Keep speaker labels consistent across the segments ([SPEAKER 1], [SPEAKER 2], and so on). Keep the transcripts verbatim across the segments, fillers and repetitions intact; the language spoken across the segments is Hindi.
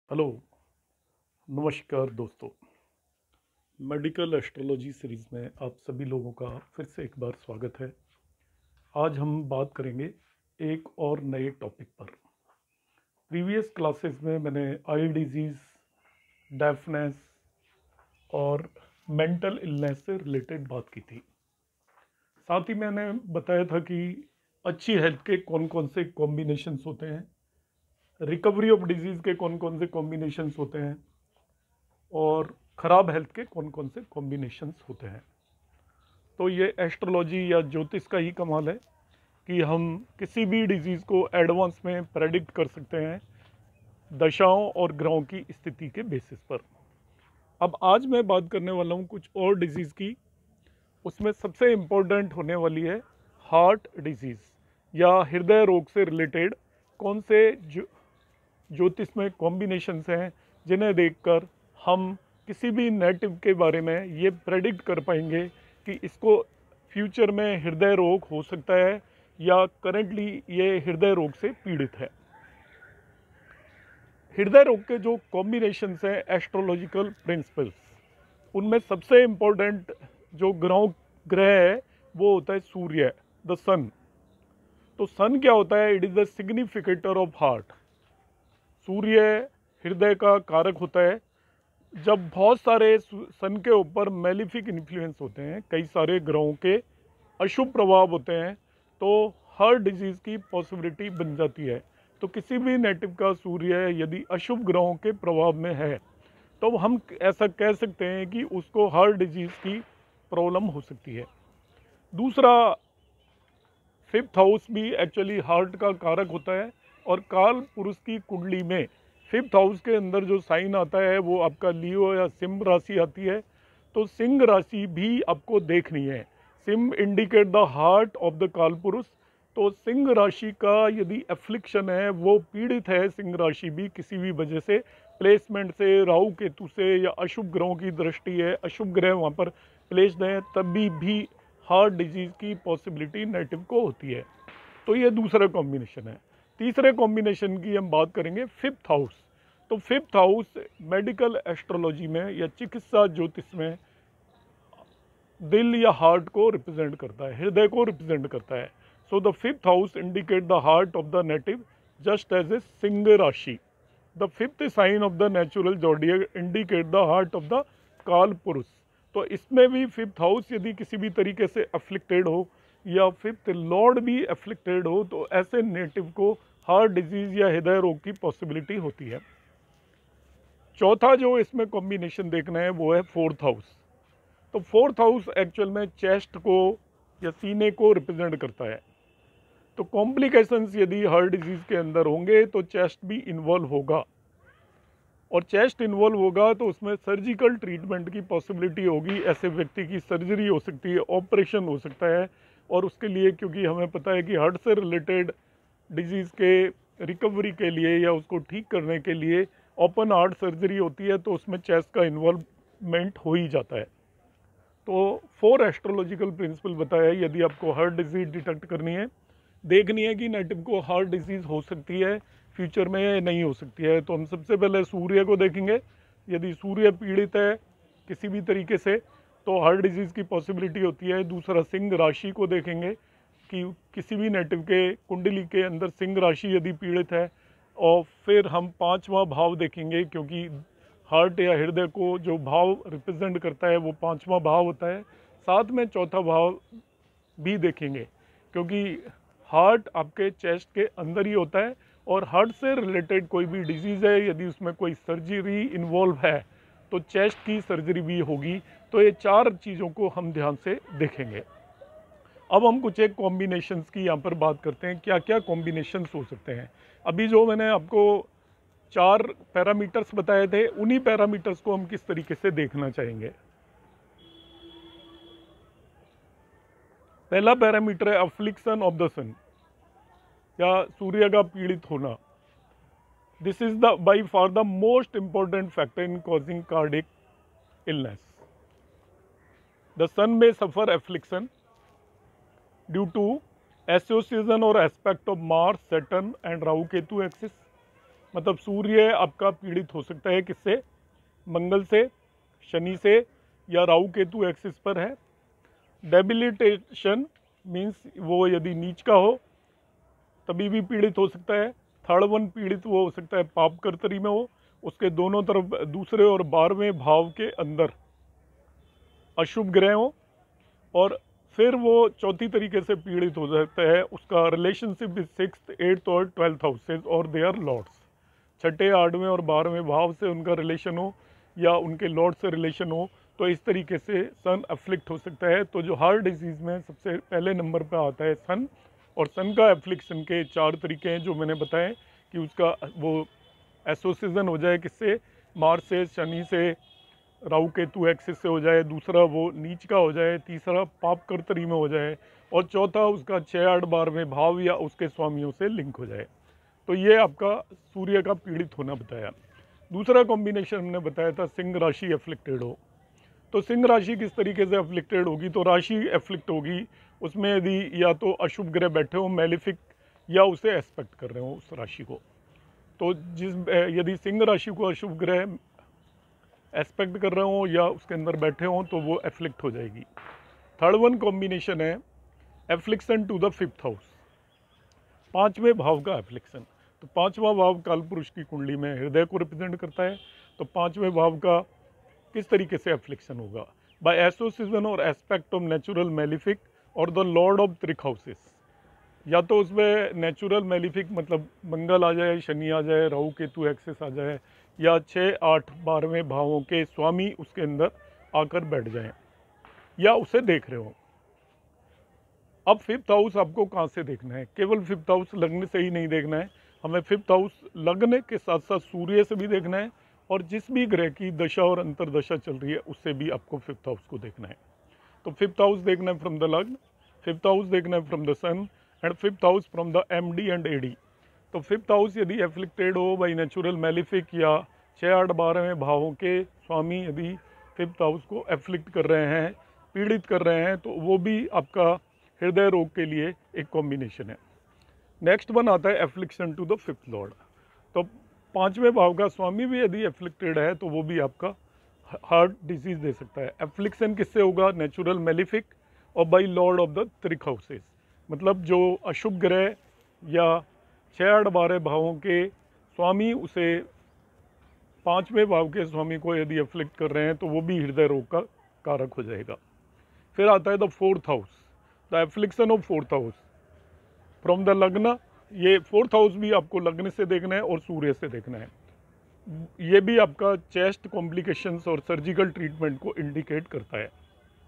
[SPEAKER 1] हेलो, नमस्कार दोस्तों। मेडिकल एस्ट्रोलॉजी सीरीज़ में आप सभी लोगों का फिर से एक बार स्वागत है। आज हम बात करेंगे एक और नए टॉपिक पर। प्रीवियस क्लासेस में मैंने आई डिजीज़, डेफनेस और मेंटल इलनेस से रिलेटेड बात की थी। साथ ही मैंने बताया था कि अच्छी हेल्थ के कौन कौन से कॉम्बिनेशंस होते हैं, रिकवरी ऑफ डिजीज़ के कौन कौन से कॉम्बिनेशंस होते हैं और ख़राब हेल्थ के कौन कौन से कॉम्बिनेशंस होते हैं। तो ये एस्ट्रोलॉजी या ज्योतिष का ही कमाल है कि हम किसी भी डिजीज़ को एडवांस में प्रेडिक्ट कर सकते हैं दशाओं और ग्रहों की स्थिति के बेसिस पर। अब आज मैं बात करने वाला हूँ कुछ और डिजीज़ की। उसमें सबसे इम्पोर्टेंट होने वाली है हार्ट डिजीज़ या हृदय रोग से रिलेटेड कौन से जो ज्योतिष में कॉम्बिनेशंस हैं जिन्हें देखकर हम किसी भी नेटिव के बारे में ये प्रेडिक्ट कर पाएंगे कि इसको फ्यूचर में हृदय रोग हो सकता है या करेंटली ये हृदय रोग से पीड़ित है। हृदय रोग के जो कॉम्बिनेशंस हैं एस्ट्रोलॉजिकल प्रिंसिपल्स, उनमें सबसे इम्पोर्टेंट जो ग्रह ग्रह है वो होता है सूर्य, द सन। तो सन क्या होता है? It is the significator of heart. सूर्य हृदय का कारक होता है। जब बहुत सारे सन के ऊपर मेलिफिक इन्फ्लुएंस होते हैं, कई सारे ग्रहों के अशुभ प्रभाव होते हैं, तो हर डिजीज़ की पॉसिबिलिटी बन जाती है। तो किसी भी नेटिव का सूर्य यदि अशुभ ग्रहों के प्रभाव में है तो हम ऐसा कह सकते हैं कि उसको हर डिजीज़ की प्रॉब्लम हो सकती है। दूसरा, फिफ्थ हाउस भी एक्चुअली हार्ट का कारक होता है और काल पुरुष की कुंडली में फिफ्थ हाउस के अंदर जो साइन आता है वो आपका लियो या सिंह राशि आती है। तो सिंह राशि भी आपको देखनी है। Singh indicate the heart of the Kaal Purush. तो सिंह राशि का यदि एफ्लिक्शन है, वो पीड़ित है सिंह राशि भी किसी भी वजह से, प्लेसमेंट से, राहु केतु से, या अशुभ ग्रहों की दृष्टि है, अशुभ ग्रह वहाँ पर प्लेस्ड हैं, तभी भी हार्ट डिजीज़ की पॉसिबिलिटी नेटिव को होती है। तो ये दूसरा कॉम्बिनेशन है। तीसरे कॉम्बिनेशन की हम बात करेंगे फिफ्थ हाउस। तो फिफ्थ हाउस मेडिकल एस्ट्रोलॉजी में या चिकित्सा ज्योतिष में दिल या हार्ट को रिप्रेजेंट करता है, हृदय को रिप्रेजेंट करता है। So the fifth house indicate the heart of the native just as a Singh rashi. The fifth sign of the natural zodiac indicate the heart of the Kaal Purush. तो इसमें भी फिफ्थ हाउस यदि किसी भी तरीके से अफ्लिक्टेड हो या फिफ्थ लॉर्ड भी अफ्लिक्टेड हो तो ऐसे नेटिव को हार्ट डिजीज़ या हृदय रोग की पॉसिबिलिटी होती है। चौथा जो इसमें कॉम्बिनेशन देखना है वो है फोर्थ हाउस। तो फोर्थ हाउस एक्चुअल में चेस्ट को या सीने को रिप्रेजेंट करता है। तो कॉम्प्लिकेशंस यदि हार्ट डिजीज़ के अंदर होंगे तो चेस्ट भी इन्वॉल्व होगा, और चेस्ट इन्वॉल्व होगा तो उसमें सर्जिकल ट्रीटमेंट की पॉसिबिलिटी होगी। ऐसे व्यक्ति की सर्जरी हो सकती है, ऑपरेशन हो सकता है। और उसके लिए, क्योंकि हमें पता है कि हार्ट से रिलेटेड डिजीज़ के रिकवरी के लिए या उसको ठीक करने के लिए ओपन हार्ट सर्जरी होती है, तो उसमें चेस्ट का इन्वॉल्वमेंट हो ही जाता है। तो फोर एस्ट्रोलॉजिकल प्रिंसिपल बताया है यदि आपको हार्ट डिजीज़ डिटेक्ट करनी है, देखनी है कि नेटिव को हार्ट डिजीज़ हो सकती है फ्यूचर में नहीं हो सकती है। तो हम सबसे पहले सूर्य को देखेंगे। यदि सूर्य पीड़ित है किसी भी तरीके से तो हार्ट डिजीज़ की पॉसिबिलिटी होती है। दूसरा, सिंह राशि को देखेंगे कि किसी भी नेटिव के कुंडली के अंदर सिंह राशि यदि पीड़ित है। और फिर हम पांचवा भाव देखेंगे, क्योंकि हार्ट या हृदय को जो भाव रिप्रेजेंट करता है वो पांचवा भाव होता है। साथ में चौथा भाव भी देखेंगे, क्योंकि हार्ट आपके चेस्ट के अंदर ही होता है और हार्ट से रिलेटेड कोई भी डिजीज़ है यदि उसमें कोई सर्जरी इन्वॉल्व है तो चेस्ट की सर्जरी भी होगी। तो ये चार चीज़ों को हम ध्यान से देखेंगे। अब हम कुछ एक कॉम्बिनेशंस की यहाँ पर बात करते हैं, क्या क्या कॉम्बिनेशंस हो सकते हैं। अभी जो मैंने आपको चार पैरामीटर्स बताए थे, उन्हीं पैरामीटर्स को हम किस तरीके से देखना चाहेंगे। पहला पैरामीटर है अफ्लिक्शन ऑफ द सन या सूर्य का पीड़ित होना। This is the by far the most important factor in causing cardiac illness. The sun में suffer affliction due to association और aspect of Mars, Saturn and Rahu Ketu axis. मतलब सूर्य आपका पीड़ित हो सकता है किससे? मंगल से, शनि से, या राहु केतु एक्सिस पर है। डेबिलिटेशन मीन्स वो यदि नीच का हो तभी भी पीड़ित हो सकता है। थर्ड वन पीड़ित वो हो सकता है पाप कर्तरी में हो, उसके दोनों तरफ दूसरे और बारहवें भाव के अंदर अशुभ ग्रह हो, और फिर वो चौथी तरीके से पीड़ित हो सकता है, उसका रिलेशनशिप विद सिक्स्थ, एट्थ और ट्वेल्थ हाउसेज और देयर लॉर्ड्स। छठे, आठवें और बारहवें भाव से उनका रिलेशन हो या उनके लॉर्ड से रिलेशन हो, तो इस तरीके से सन अफ्लिक्ट हो सकता है। तो जो हार्ट डिजीज़ में सबसे पहले नंबर पर आता है सन, और सन का एफ्लिक्शन के चार तरीके हैं जो मैंने बताए कि उसका वो एसोसिएशन हो जाए किससे? मार्स से, शनि से, राहु केतु एक्सिस से हो जाए, दूसरा वो नीच का हो जाए, तीसरा पाप कर्तरी में हो जाए, और चौथा उसका छः आठ बारहवें भाव या उसके स्वामियों से लिंक हो जाए। तो ये आपका सूर्य का पीड़ित होना बताया। दूसरा कॉम्बिनेशन हमने बताया था सिंह राशि एफ्लिक्टेड हो। तो सिंह राशि किस तरीके से एफ्लिक्टेड होगी? तो राशि एफ्लिक्ट होगी उसमें यदि या तो अशुभ ग्रह बैठे हो, मेलिफिक, या उसे एस्पेक्ट कर रहे हो उस राशि को। तो जिस यदि सिंह राशि को अशुभ ग्रह एस्पेक्ट कर रहे हो या उसके अंदर बैठे हो तो वो एफ्लिक्ट हो जाएगी। थर्ड वन कॉम्बिनेशन है affliction to the fifth house, पांचवें भाव का एफ्लिक्शन। तो पांचवा भाव काल पुरुष की कुंडली में हृदय को रिप्रेजेंट करता है। तो पांचवें भाव का किस तरीके से एफ्लिक्शन होगा? बाय एसोसिएशन और एस्पेक्ट ऑफ नेचुरल मेलिफिक और the lord of trik houses. या तो उसमें नेचुरल मेलिफिक मतलब मंगल आ जाए, शनि आ जाए, राहु केतु एक्सिस आ जाए, या छः आठ बारहवें भावों के स्वामी उसके अंदर आकर बैठ जाएं या उसे देख रहे हो। अब फिफ्थ हाउस आपको कहाँ से देखना है? केवल फिफ्थ हाउस लग्न से ही नहीं देखना है, हमें फिफ्थ हाउस लग्न के साथ साथ सूर्य से भी देखना है, और जिस भी ग्रह की दशा और अंतरदशा चल रही है उससे भी आपको फिफ्थ हाउस को देखना है। तो फिफ्थ हाउस देखना है from the lagna, fifth house देखना है from the sun, and fifth house from the M D and A D. तो फिफ्थ हाउस यदि एफ्लिक्टेड हो बाई नेचुरल मेलिफिक या छः आठ बारहवें भावों के स्वामी यदि फिफ्थ हाउस को एफ्लिक्ट कर रहे हैं, पीड़ित कर रहे हैं, तो वो भी आपका हृदय रोग के लिए एक कॉम्बिनेशन है। नेक्स्ट वन आता है affliction to the fifth lord. तो पांचवें भाव का स्वामी भी यदि एफ्लिक्टेड है तो वो भी आपका हार्ट डिजीज दे सकता है। एफ्लिक्शन किससे होगा? नेचुरल मेलिफिक और by lord of the trik houses. मतलब जो अशुभ ग्रह या छः आठ बारह भावों के स्वामी उसे पांचवें भाव के स्वामी को यदि एफ्लिक्ट कर रहे हैं तो वो भी हृदय रोग का कारक हो जाएगा। फिर आता है the fourth house, the affliction of fourth house from the lagna. ये फोर्थ हाउस भी आपको लग्न से देखना है और सूर्य से देखना है। ये भी आपका चेस्ट कॉम्प्लिकेशंस और सर्जिकल ट्रीटमेंट को इंडिकेट करता है।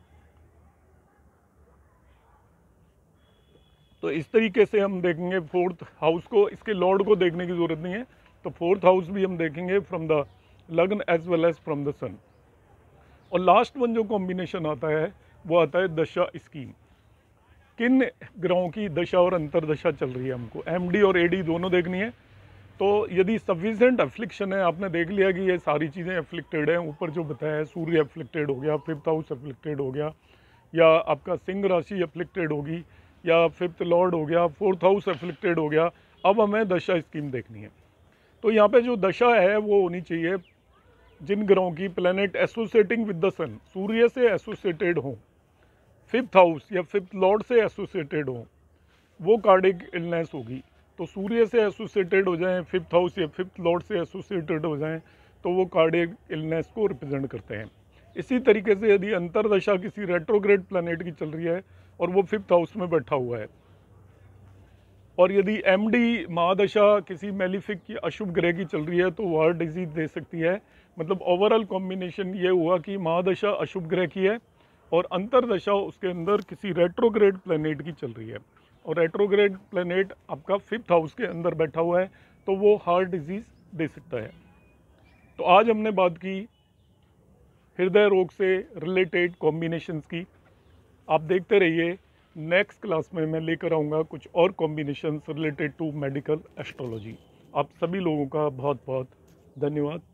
[SPEAKER 1] तो इस तरीके से हम देखेंगे फोर्थ हाउस को, इसके लॉर्ड को देखने की जरूरत नहीं है। तो फोर्थ हाउस भी हम देखेंगे from the lagna as well as from the sun. और लास्ट वन जो कॉम्बिनेशन आता है वो आता है दशा स्कीम। किन ग्रहों की दशा और अंतरदशा चल रही है हमको, एमडी और एडी दोनों देखनी है। तो यदि सफिशिएंट एफ्लिक्शन है, आपने देख लिया कि ये सारी चीज़ें एफ्लिक्टेड हैं, ऊपर जो बताया है सूर्य एफ्लिक्टेड हो गया, फिफ्थ हाउस एफ्लिक्टेड हो गया, या आपका सिंह राशि एफ्लिक्टेड होगी, या फिफ्थ लॉर्ड हो गया, फोर्थ हाउस एफ्लिक्टेड हो गया। अब हमें दशा स्कीम देखनी है। तो यहाँ पे जो दशा है वो होनी चाहिए जिन ग्रहों की planet associating with the sun, सूर्य से एसोसिएटेड हो, फिफ्थ हाउस या फिफ्थ लॉर्ड से एसोसिएटेड हो, वो कार्डिक इलनेस होगी। तो सूर्य से एसोसिएटेड हो जाएं, फिफ्थ हाउस या फिफ्थ लॉर्ड से एसोसिएटेड हो जाएं, तो वो कार्डिक इलनेस को रिप्रेजेंट करते हैं। इसी तरीके से यदि अंतरदशा किसी रेट्रोग्रेड प्लैनेट की चल रही है और वो फिफ्थ हाउस में बैठा हुआ है, और यदि एमडी महादशा किसी मेलिफिक की अशुभ ग्रह की चल रही है तो वो हार्ट डिजीज दे सकती है। मतलब ओवरऑल कॉम्बिनेशन ये हुआ कि महादशा अशुभ ग्रह की है और अंतरदशा उसके अंदर किसी रेट्रोग्रेड प्लैनेट की चल रही है, और रेट्रोग्रेड प्लैनेट आपका फिफ्थ हाउस के अंदर बैठा हुआ है, तो वो हार्ट डिजीज दे सकता है। तो आज हमने बात की हृदय रोग से रिलेटेड कॉम्बिनेशंस की। आप देखते रहिए, नेक्स्ट क्लास में मैं लेकर आऊँगा कुछ और combinations related to medical astrology. आप सभी लोगों का बहुत बहुत धन्यवाद।